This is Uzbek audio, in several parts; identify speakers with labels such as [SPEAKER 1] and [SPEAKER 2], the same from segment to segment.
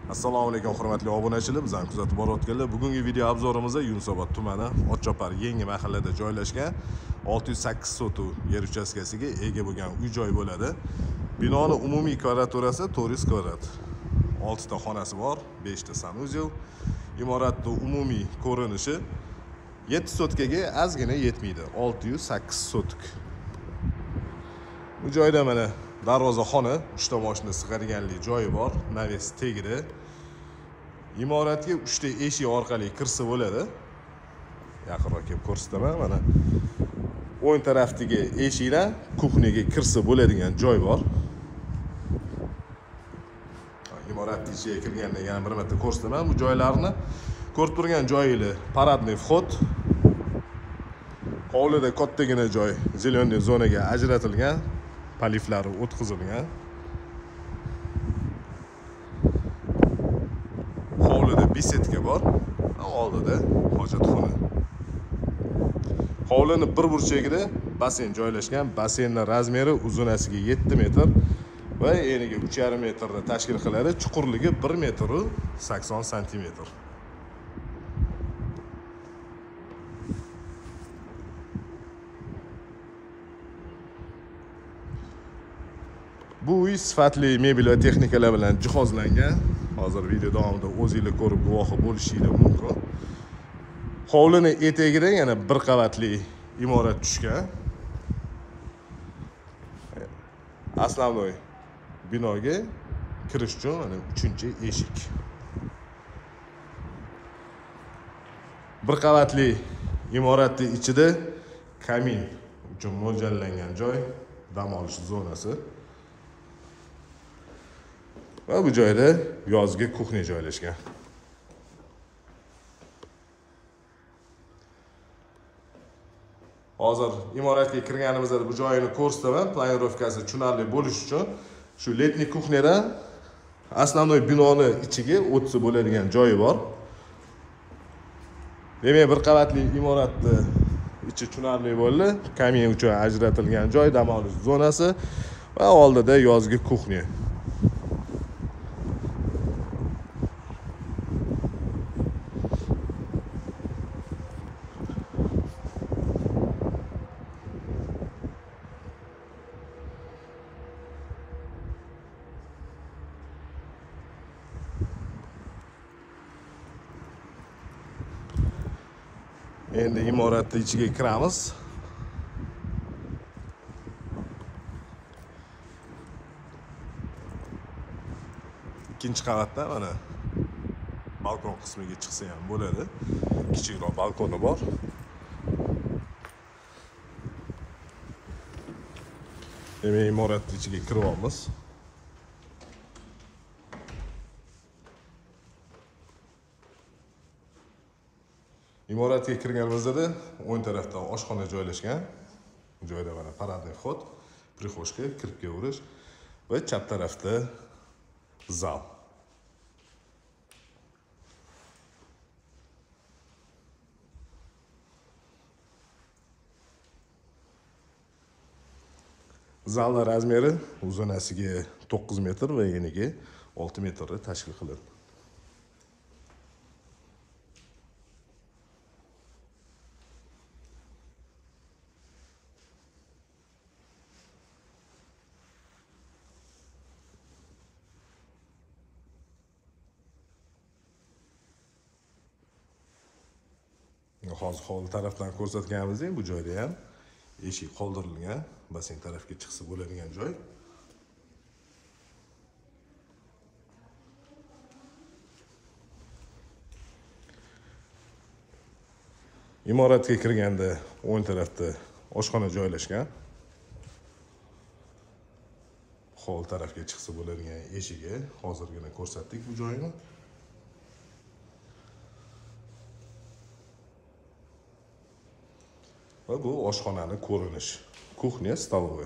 [SPEAKER 1] Assalomu alaykum hurmatli obunachilar, bizani kuzatib borayotganlar. Bugungi video obzorimizda Yunusobod tumani Otchopar Yangi mahallada joylashgan 608 sotuv yer uchastkasiga ega bo'lgan uy-joy bo'ladi. Binoning umumiy kvadraturasi 400 kvadrat. 6 ta xonasi bor, 5 ta sanuzel. Imoratning umumiy ko'rinishi 7 sotkaga ozgina yetmaydi. 608 sotuk. Bu joyda mana darvozaxona, 3 ta mashina sig'adiganlik joyi bor, naves tegdi. Imoratga 3 ta eshik orqali kirsa bo'ladi. Yaqinroq kelib ko'rsataman. Mana o'ng tarafdagi eshikdan kuxniyaga kirsa bo'ladigan joy bor. Imoratning ichiga kirganda yana bir marta ko'rsataman. Bu joylarni ko'rib turgan joyinglar paradniy vxod. Hovlida kattagina joy, zeleniy zonaga ajratilgan, paliflari o'tkazilgan. Hovlida besetka bor, oldida hojatxona. Hovlining bir burchagida basen joylashgan. Basenning razmeri uzunasiga 7 metr va eniga 3,5 metrni tashkil qiladi. Chuqurligi 1 metr 80 santimetr. Bu uy sifatli mebel va texnikalar bilan jihozlangan. Hozir video davomida o'zingizlar ko'rib guvohi bo'lishingiz mumkin. Hovlining etagida yana bir qavatli imorat tushgan. Aslovnoy binoga kirish uchun mana 3-eshik. Bir qavatli imoratning ichida kamin uchun mo'ljallangan joy, dam olish zonasi. Va bu joyda yozgi kuxniya joylashgan. Hozir imoratga kirganimizda bu joyini ko'rsataman, planirovkasi tushunarli bo'lish uchun shu letniy kuxniyadan aslovnoy binoni ichiga o'tsa bo'ladigan joyi bor. Demak, bir qavatli imoratni ichi tushunarli bo'ldi. Kamin uchun ajratilgan joy, dam olish zonasi va oldida yozgi kuxniya. Endi imoratning ichiga kiramiz. Ikkinchi qavatda mana balkon qismiga chiqsa ham bo'ladi. Kichikroq balkoni bor. Demak, imoratning ichiga kiryapmiz. Imoratga kirganimizda o'ng tarafda oshxona joylashgan. Bu joyda mana paradniy vxod, prixoshka, kirib kelish va chap tarafda zal. Zalning razmeri uzunasiga 9 metr va eniga 6 metrni tashkil qiladi. Hozir hovli tarafdan ko'rsatganimizdek, bu joyda ham eshik qoldirilgan, basen tarafga chiqsa bo'ladigan joy. Imoratga kirganda o'ng tarafda oshxona joylashgan. Hovli tarafga chiqsa bo'ladigan eshigi, hozirgina ko'rsatdik bu joyni. Va bu oshxonaning ko'rinishi. Kuxniya, stolovoy.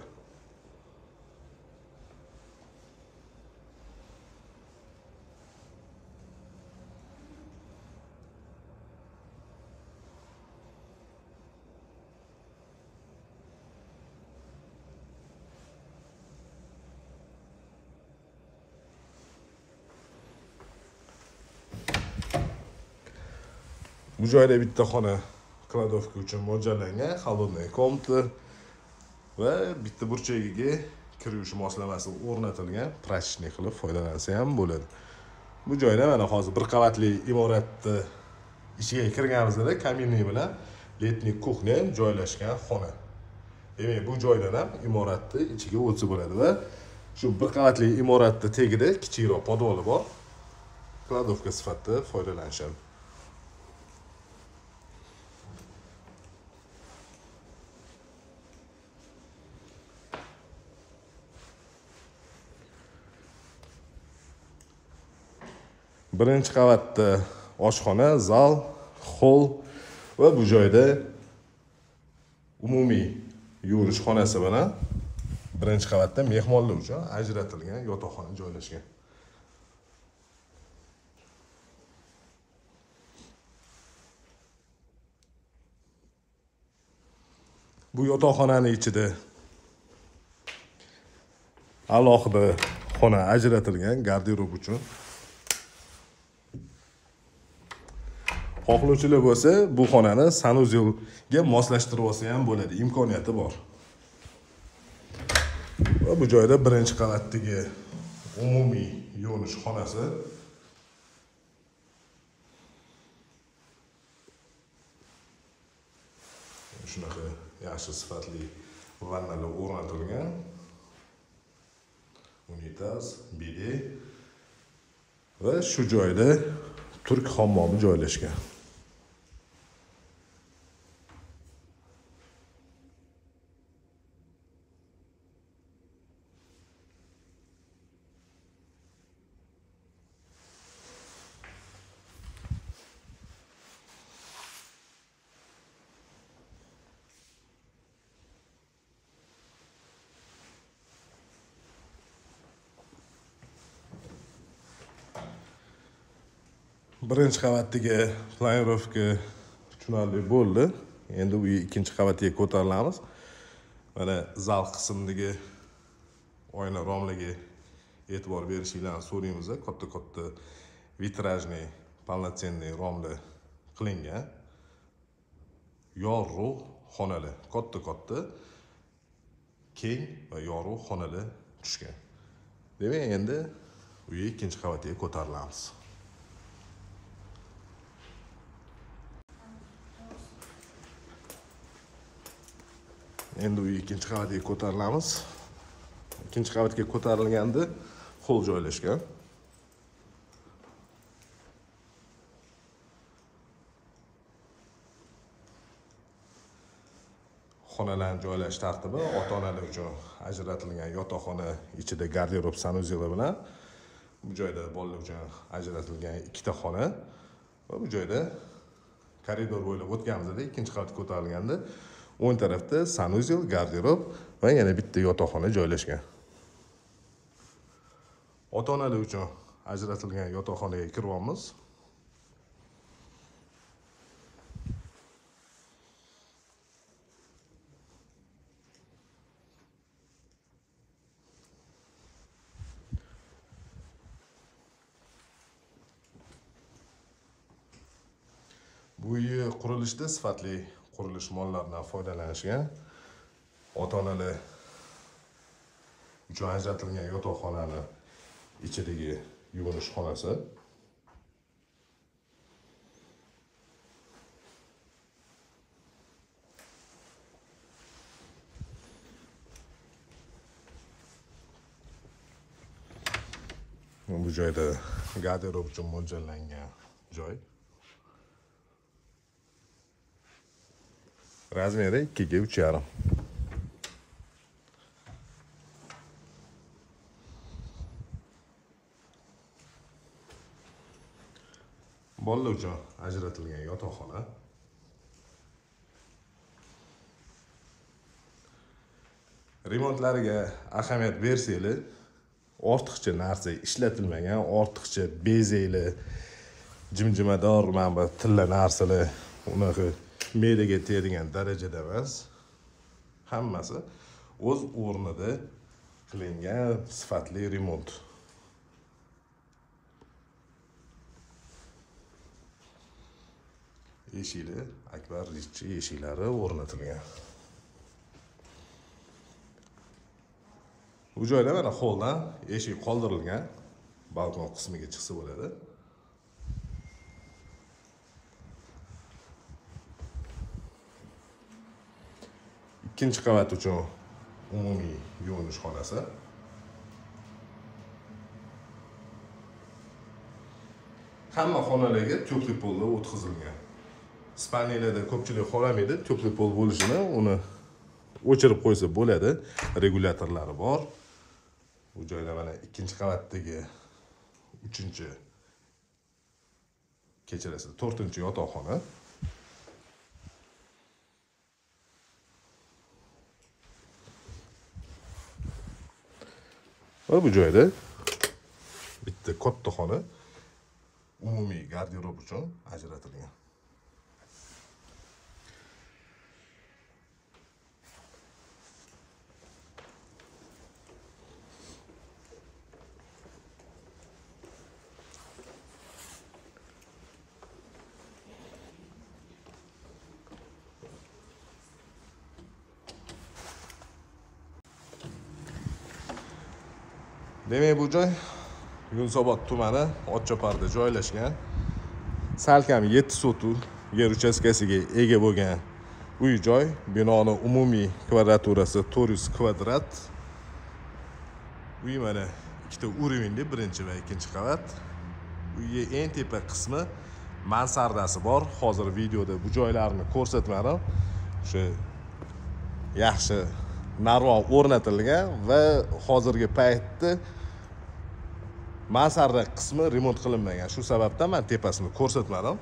[SPEAKER 1] Bu joyda bitta xona kladovka uchun mo'ljallangan, холодная komnata va bitta burchagiga kir yuvish moslamasi o'rnatilgan, prachniy qilib foydalansa ham bo'ladi. Bu joyda mana hozir bir qavatli imoratni ichiga kirganimizda kaminli bilan letniy kuxnya joylashgan xona. Demak, bu joydan ham imoratni ichiga o'tsa bo'ladi va shu bir qavatli imoratning tagida kichikroq podvoli bor. Kladovka sifatida foydalanishadi. Birinchi qavatda oshxona, zal, hol va bu joyda umumiy yuvinish xonasi bilan birinchi qavatda mehmonlar uchun ajratilgan yotoqxona joylashgan. Bu yotoqxonaning ichida alohida xona ajratilgan garderob uchun. Xohlovchilar bo'lsa, bu xonani sanuzelga moslashtirib olsa ham bo'ladi, imkoniyati bor. Va bu joyda birinchi qavatdagi umumiy yuvinish xonasi. Shunaqa yaxshi sifatli vannalar o'rnatilgan. Unitaz, bide va shu joyda turk hammomi joylashgan. Birinchi qavatdagi planirovka tushunarli bo'ldi. Endi bu ikkinchi qavatga ko'tarilamiz. Mana zal qismidagi oyna romlarga e'tibor berishingizni so'raymiz. Katta vitrajniy, полноценный romlar qilingan. Yorug' xonalar, katta keng va yorug' xonalar tushgan. Demak, endi bu ikkinchi qavatga ko'tarilamiz. Endi u ikkinchi qavatga ko'tarilamiz. Ikkinchi qavatga ko'tarilganda hol joylashgan. Xonalarning joylash tartibi ota-onalar uchun ajratilgan yotoqxona ichida garderob sanuzeli bilan bu joyda bolalar uchun ajratilgan ikkita xona va bu joyda koridor bo'ylab o'tganimizda ikkinchi qavatga ko'tarilganda o'ng tarafda sanuzel, garderob va yana bitta yotoqxona joylashgan. Ota-onalar uchun ajratilgan yotoqxonaga kiryapmiz. Bu uy qurilishida sifatli qurilish mollaridan foydalanishgan. Ota-onalar uchun ajratilgan yotoqxonani ichidagi yuvinish xonasi. Bu joyda garderob uchun mo'ljallangan joy. Razmeri 2 ga 3,5. Bolalar uchun ajratilgan yotoqxona. Remontlariga ahamiyat bersanglar, ortiqcha narsa ishlatilmagan, ortiqcha bezaklar, jimjimador, mana bu tilla narsalar, unaqa me'daga tegadigan darajada emas. Hammasi o'z o'rnida qilingan sifatli remont. eshikli Akbar Ritchi eshiklari o'rnatilgan. Bu joyda mana holdan eshik qoldirilgan. Balkon qismiga chiqsa bo'ladi. Ikkinchi qavat uchun umumiy yuvinish xonasi. Hamma xonalarga tepli polda o'tkazilgan. Spalniyalarda ko'pchilik xohlamaydi tepli pol bo'lishini, uni o'chirib qo'ysa bo'ladi. Regulyatorlari bor. Bu joyda mana ikkinchi qavatdagi 3-chi kechirasiz 4-chi yotoqxona. Va bu joyda bitta katta xona umumiy garderob uchun ajratilgan. Demak, bu joy Yunusobod tumani Otchoparda joylashgan. Salkam 7 sotuv yer uchastkasiga ega bo'lgan uy-joy. Binoning umumiy kvadraturasi 400 kvadrat. Uy mana ikkita urinli, birinchi va ikkinchi qavat. Uyga eng tepa qismi mansardasi bor. Hozir videoda bu joylarni ko'rsatmadim. O'sha yaxshi narvon o'rnatilgan va hozirgi paytda mansarda qismi remont qilinmagan. Shu sababdan men tepasini ko'rsatmadim.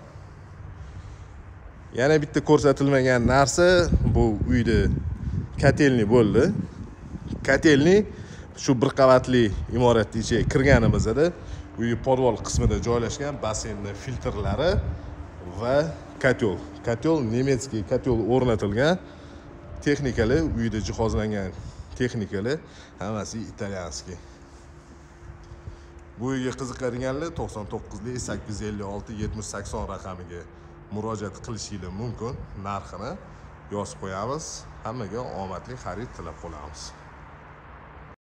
[SPEAKER 1] Yana bitta ko'rsatilmagan narsa bu uyda kotelni bo'ldi. Kotelni shu bir qavatli imoratning ichiga kirganimizda uy podvol qismida joylashgan basseynning filtrlari va kotel. Kotel nemetskiy kotel o'rnatilgan. Texnikali uyda jihozlangan texnikali, hammasi italyanskiy. Bu uyga qiziqadiganlar 99 856 7080 raqamiga murojaat qilishingiz mumkin. Narxini yozib qo'yamiz. Hammaga omadli xarid tilab qolamiz.